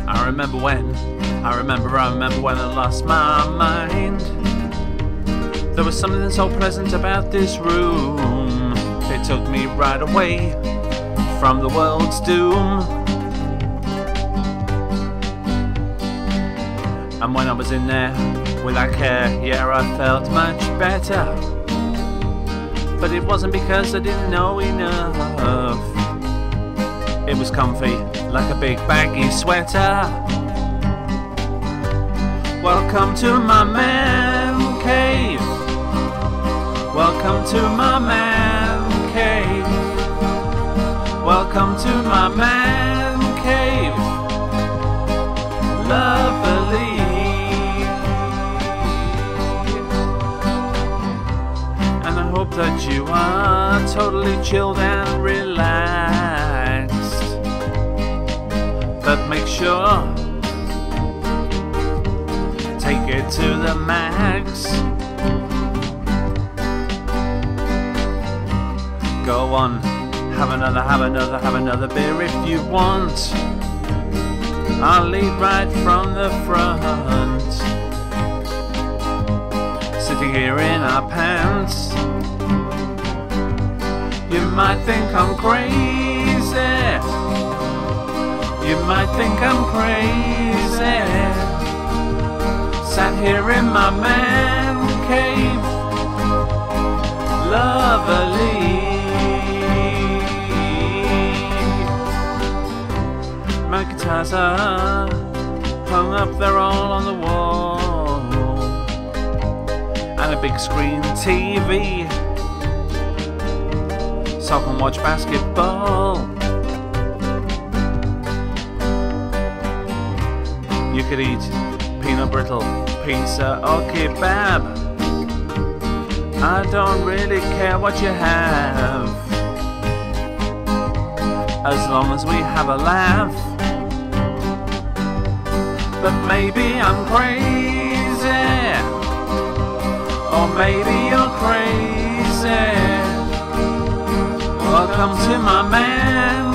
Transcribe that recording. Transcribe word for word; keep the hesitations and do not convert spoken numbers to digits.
I remember when, I remember, I remember when I lost my mind. There was something so pleasant about this room. It took me right away from the world's doom. And when I was in there without care, yeah, I felt much better. But it wasn't because I didn't know enough. It was comfy, like a big baggy sweater. Welcome to my man cave. Welcome to my man cave. Welcome to my man cave. Lovely. And I hope that you are totally chilled and relaxed. But make sure, take it to the max. Go on, have another, have another, have another beer if you want. I'll lead right from the front. Sitting here in our pants. You might think I'm crazy. You might think I'm crazy. Sat here in my man cave. Lovely. My guitars are hung up there all on the wall, and a big screen T V so I can watch basketball. You could eat peanut brittle, pizza or kebab. I don't really care what you have, as long as we have a laugh. But maybe I'm crazy, or maybe you're crazy. Welcome to my man